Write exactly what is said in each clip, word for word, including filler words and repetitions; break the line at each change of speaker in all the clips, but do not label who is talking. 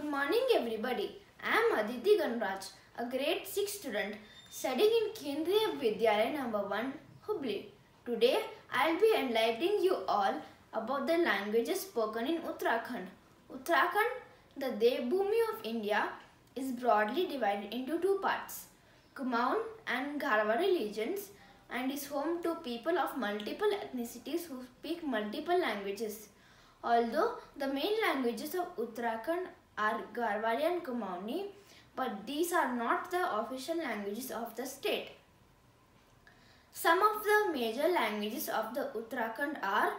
morning everybody. I am Aditi Ganraj, a grade six student studying in Kendriya Vidyalaya number one, Hubli. Today I will be enlightening you all about the languages spoken in Uttarakhand. Uttarakhand, the Devbhoomi of India, is broadly divided into two parts, Kumaon and Garhwali regions, and is home to people of multiple ethnicities who speak multiple languages. Although the main languages of Uttarakhand are Garhwali and Kumaoni, but these are not the official languages of the state. Some of the major languages of the Uttarakhand are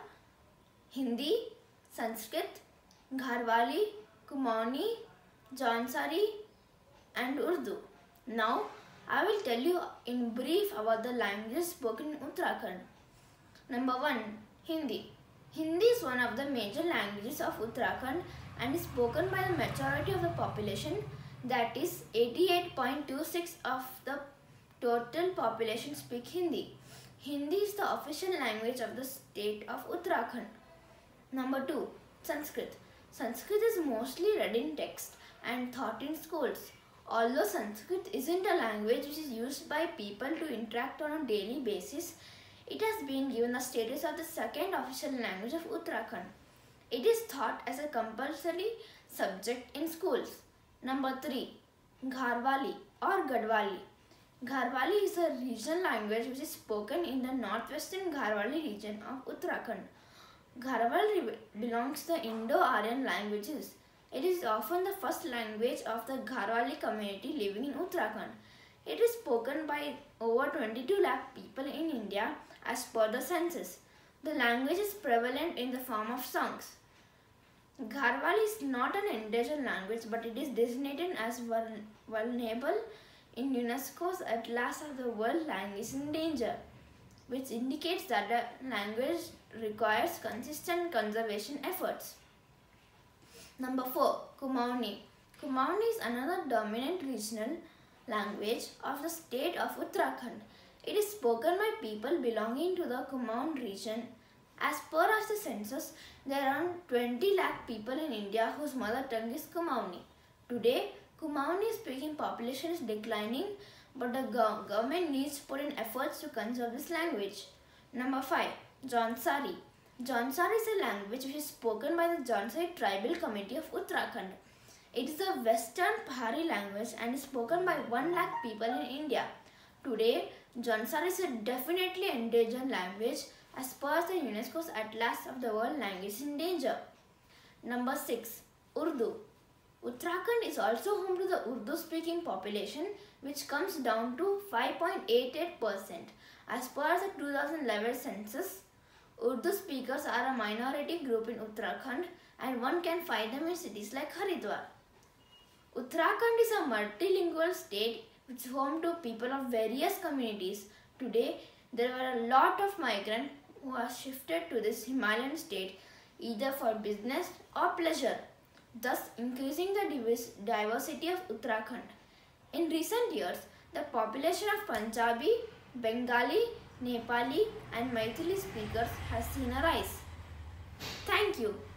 Hindi, Sanskrit, Garhwali, Kumaoni, Jaunsari and Urdu. Now I will tell you in brief about the languages spoken in Uttarakhand. Number one. Hindi. Hindi is one of the major languages of Uttarakhand and is spoken by the majority of the population, that is eighty-eight point two six of the total population speak Hindi. Hindi is the official language of the state of Uttarakhand. Number two. Sanskrit. Sanskrit is mostly read in text and taught in schools. Although Sanskrit isn't a language which is used by people to interact on a daily basis, it has been given the status of the second official language of Uttarakhand. It is taught as a compulsory subject in schools. Number three. Garhwali or Gadwali. Garhwali is a regional language which is spoken in the northwestern Garhwali region of Uttarakhand. Garhwali belongs to the Indo-Aryan languages. It is often the first language of the Garhwali community living in Uttarakhand. It is spoken by over twenty-two lakh people in India as per the census. The language is prevalent in the form of songs. Garhwali is not an endangered language, but it is designated as vulnerable in UNESCO's Atlas of the World Languages in Danger, which indicates that the language requires consistent conservation efforts. Number four. Kumaoni. Kumaoni is another dominant regional language of the state of Uttarakhand. It is spoken by people belonging to the Kumaon region. As per as the census, there are around twenty lakh people in India whose mother tongue is Kumaoni. Today, Kumaoni speaking population is declining, but the go government needs to put in efforts to conserve this language. Number five. Jaunsari. Jaunsari is a language which is spoken by the Jaunsari tribal community of Uttarakhand. It is a western Pahari language and is spoken by one lakh people in India. Today, Jaunsari is a definitely endangered language as per the UNESCO's Atlas of the World Languages in Danger. Number six. Urdu. Uttarakhand is also home to the Urdu-speaking population, which comes down to five point eight eight percent. As per the two thousand eleven census, Urdu speakers are a minority group in Uttarakhand and one can find them in cities like Haridwar. Uttarakhand is a multilingual state which is home to people of various communities. Today, there were a lot of migrants who have shifted to this Himalayan state either for business or pleasure, thus increasing the diversity of Uttarakhand. In recent years, the population of Punjabi, Bengali, Nepali and Maithili speakers has seen a rise. Thank you.